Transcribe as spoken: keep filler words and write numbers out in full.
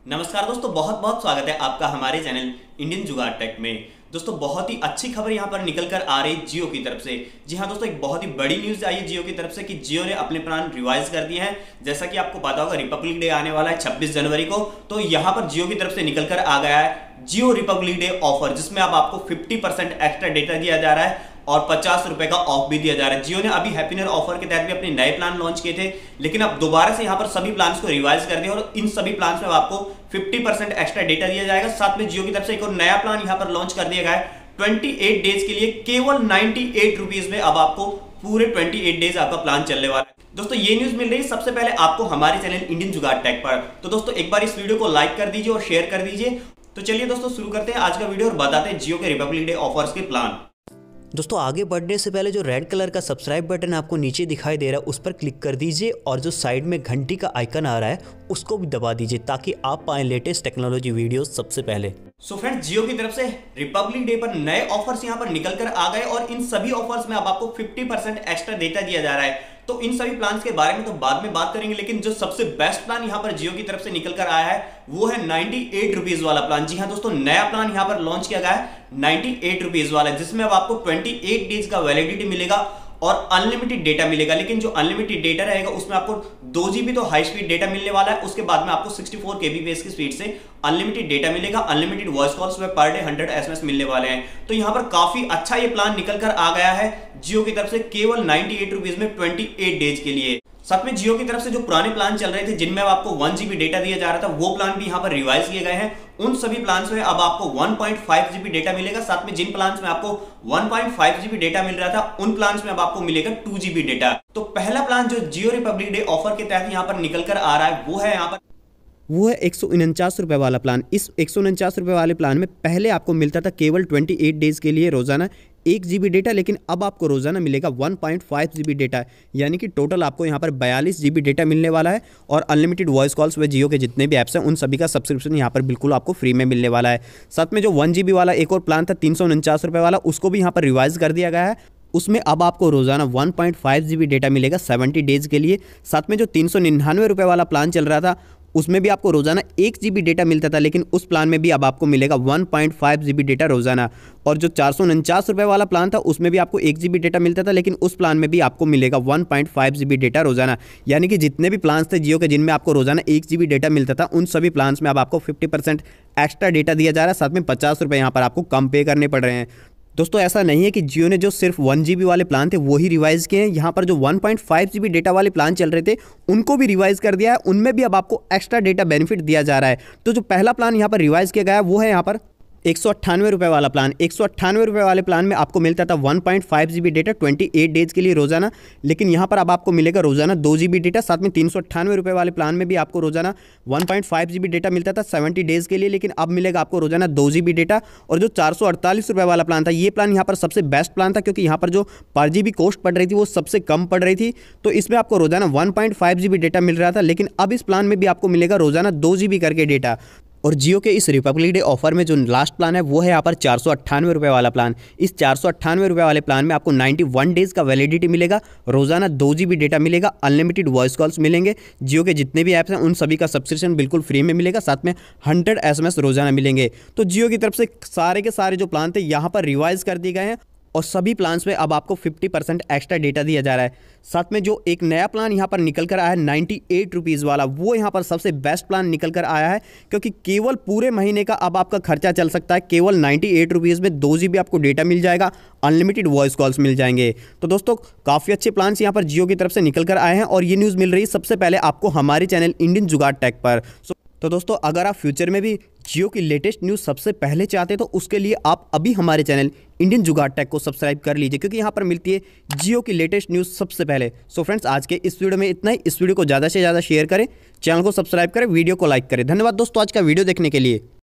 नमस्कार दोस्तों, बहुत बहुत स्वागत है आपका हमारे चैनल इंडियन जुगाड़ टेक में। दोस्तों बहुत ही अच्छी खबर यहां पर निकल कर आ रही है जियो की तरफ से। जी हां दोस्तों, एक बहुत ही बड़ी न्यूज़ आई है जियो की तरफ से कि जियो ने अपने प्लान रिवाइज कर दिए हैं। जैसा कि आपको पता होगा रिपब्लिक डे आने वाला है छब्बीस जनवरी को, तो यहां पर जियो की तरफ से निकल कर आ गया है जियो रिपब्लिक डे ऑफर, जिसमें अब आपको पचास परसेंट एक्स्ट्रा डेटा दिया जा रहा है और पचास रुपए का ऑफ भी दिया जा रहा है। जियो ने अभी हैप्पी न्यू ईयर ऑफर के तहत भी अपने नए प्लान लॉन्च किए थे, लेकिन अब दोबारा से यहां पर सभी प्लान्स को रिवाइज कर दिया और इन सभी प्लान्स में आपको पचास परसेंट एक्स्ट्रा डेटा दिया जाएगा। साथ में जियो की तरफ से एक और नया प्लान यहां पर लॉन्च कर दिया गया है अट्ठाईस डेज के लिए, केवल अट्ठानवे रुपीस में अब आपको पूरे अट्ठाईस डेज आपका प्लान चलने वाला है। दोस्तों ये न्यूज मिल रही है सबसे पहले आपको हमारे चैनल इंडियन जुगाड़ टेक पर। तो दोस्तों एक बार इस वीडियो को लाइक कर दीजिए और शेयर कर दीजिए। तो चलिए दोस्तों शुरू करते हैं आज का वीडियो और बताते हैं जियो के रिपब्लिक डे ऑफर्स के प्लान। दोस्तों आगे बढ़ने से पहले जो रेड कलर का सब्सक्राइब बटन आपको नीचे दिखाई दे रहा है उस पर क्लिक कर दीजिए और जो साइड में घंटी का आइकन आ रहा है उसको भी दबा दीजिए ताकि आप पाएं लेटेस्ट टेक्नोलॉजी वीडियोस सबसे पहले। सो फ्रेंड्स, जियो की तरफ से रिपब्लिक डे पर नए ऑफर्स यहां पर निकल कर आ गए और इन सभी ऑफर्स में अब आपको पचास परसेंट एक्स्ट्रा डेटा दिया जा रहा है। तो इन सभी प्लान्स के बारे में तो बाद में बात करेंगे, लेकिन जो सबसे बेस्ट प्लान यहां पर जियो की तरफ से निकल कर आया है वो है अट्ठानवे रुपीस वाला प्लान। जी हां दोस्तों, नया प्लान यहां पर लॉन्च किया गया है अट्ठानवे रुपीस वाला, जिसमें अब आपको अट्ठाईस डेज का वैलिडिटी मिलेगा और अनलिमिटेड डेटा मिलेगा। लेकिन जो अनलिमिटेड डेटा रहेगा उसमें आपको दो जीबी तो हाई स्पीड डेटा मिलने वाला है, उसके बाद में आपको चौंसठ केबीपीएस की स्पीड से अनलिमिटेड डेटा मिलेगा। अनलिमिटेड वॉइस कॉल्स में पर डे हंड्रेड एसएमएस मिलने वाले हैं। तो यहां पर काफी अच्छा ये प्लान निकल कर आ गया है जियो की तरफ से, केवल अट्ठानवे रुपीस में अट्ठाईस डेज के लिए। साथ में जियो की तरफ से जो पुराने प्लान चल रहे थे जिनमें आपको वन जीबी डेटा दिया जा रहा था वो प्लान भी यहां पर रिवाइज किए गए हैं। उन सभी प्लान्स में अब आपको one point five GB data मिलेगा। साथ में जिन प्लान्स में आपको one point five GB data मिल रहा था उन प्लान्स में अब आपको मिलेगा टू जीबी डेटा। तो पहला प्लान जो जियो रिपब्लिक डे ऑफर के तहत यहां पर निकल कर आ रहा है वो है यहां पर वो है एक सौ उनचास रुपये वाला प्लान। इस एक सौ उनचास रुपये वाले प्लान में पहले आपको मिलता था केवल अट्ठाईस डेज के लिए रोजाना एक जीबी डेटा, लेकिन अब आपको रोजाना मिलेगा one point five GB data, यानी कि टोटल आपको यहाँ पर बयालीस जीबी डेटा मिलने वाला है और अनलिमिटेड वॉइस कॉल्स व जियो के जितने भी ऐप्स हैं उन सभी का सब्सक्रिप्शन यहाँ पर बिल्कुल आपको फ्री में मिलने वाला है। साथ में जो वन जीबी वाला एक और प्लान था तीन सौ उनचास रुपये वाला, उसको भी यहाँ पर रिवाइज कर दिया गया है। उसमें अब आपको रोजाना one point five GB data मिलेगा सेवेंटी डेज के लिए। साथ में जो तीन सौ निन्यानवे रुपये वाला प्लान चल रहा था उसमें भी आपको रोजाना एक जीबी डेटा मिलता था, लेकिन उस प्लान में भी अब आपको मिलेगा one point five GB data रोजाना। और जो चार सौ उनचास रुपये वाला प्लान था उसमें भी आपको एक जीबी डेटा मिलता था, लेकिन उस प्लान में भी आपको मिलेगा one point five GB data रोजाना। यानी कि जितने भी प्लान्स थे जियो के जिनमें आपको रोजाना एक जीबी डेटा मिलता था उन सभी प्लान्स में अब आपको फिफ्टी परसेंट एक्स्ट्रा डेटा दिया जा रहा है। साथ में पचास रुपये यहाँ पर आपको कम पे करने पड़ रहे हैं। दोस्तों ऐसा नहीं है कि जियो ने जो सिर्फ वन जीबी वाले प्लान थे वो ही रिवाइज किए हैं, यहाँ पर जो one point five GB data वाले प्लान चल रहे थे उनको भी रिवाइज कर दिया है। उनमें भी अब आपको एक्स्ट्रा डेटा बेनिफिट दिया जा रहा है। तो जो पहला प्लान यहाँ पर रिवाइज किया गया है वो है यहाँ पर एक सौ अट्ठानवे रुपये वाला प्लान। एक सौ अट्ठानवे रुपये वाले प्लान में आपको मिलता था one point five GB data अट्ठाईस डेज के लिए रोजाना, लेकिन यहाँ पर अब आपको मिलेगा रोजाना दो जीबी डेटा। साथ में तीन सौ अट्ठानवे रुपये वाले प्लान में भी आपको रोजाना one point five GB data मिलता था सेवेंटी डेज के लिए, लेकिन अब मिलेगा आपको रोजाना दो जीबी डेटा। और जो चार सौ अड़तालीस रुपये वाला प्लान था ये प्लान यहाँ पर सबसे बेस्ट प्लान था, क्योंकि यहाँ पर जो पर जीबी कॉस्ट पड़ रही थी वो सबसे कम पड़ रही थी। तो इसमें आपको रोजाना one point five GB data मिल रहा था, लेकिन अब इस प्लान में भी आपको मिलेगा रोजाना दो जीबी करके डेटा। और जियो के इस रिपब्लिक डे ऑफर में जो लास्ट प्लान है वो है यहाँ पर चार सौ अट्ठानवे रुपये वाला प्लान। इस चार सौ अट्ठानवे रुपये वाले प्लान में आपको इक्यानवे डेज का वैलिडिटी मिलेगा, रोजाना दो जीबी डेटा मिलेगा, अनलिमिटेड वॉइस कॉल्स मिलेंगे, जियो के जितने भी ऐप्स हैं उन सभी का सब्सक्रिप्शन बिल्कुल फ्री में मिलेगा, साथ में हंड्रेड एसएमएस रोजाना मिलेंगे। तो जियो की तरफ से सारे के सारे जो प्लान थे यहाँ पर रिवाइज कर दिए गए हैं और सभी प्लान्स में अब आपको पचास परसेंट एक्स्ट्रा डेटा दिया जा रहा है। साथ में जो एक नया प्लान यहाँ पर निकल कर आया है अट्ठानवे रुपीस वाला, वो यहाँ पर सबसे बेस्ट प्लान निकल कर आया है, क्योंकि केवल पूरे महीने का अब आपका खर्चा चल सकता है। केवल अट्ठानवे रुपीस में दो जीबी आपको डेटा मिल जाएगा, अनलिमिटेड वॉइस कॉल्स मिल जाएंगे। तो दोस्तों काफ़ी अच्छे प्लान्स यहाँ पर जियो की तरफ से निकल कर आए हैं और ये न्यूज़ मिल रही है सबसे पहले आपको हमारे चैनल इंडियन जुगाड़ टेक पर। तो दोस्तों अगर आप फ्यूचर में भी जियो की लेटेस्ट न्यूज़ सबसे पहले चाहते हैं तो उसके लिए आप अभी हमारे चैनल इंडियन जुगाड़ टेक को सब्सक्राइब कर लीजिए, क्योंकि यहाँ पर मिलती है जियो की लेटेस्ट न्यूज़ सबसे पहले। सो फ्रेंड्स आज के इस वीडियो में इतना ही। इस वीडियो को ज़्यादा से ज़्यादा शेयर करें, चैनल को सब्सक्राइब करें, वीडियो को लाइक करें। धन्यवाद दोस्तों आज का वीडियो देखने के लिए।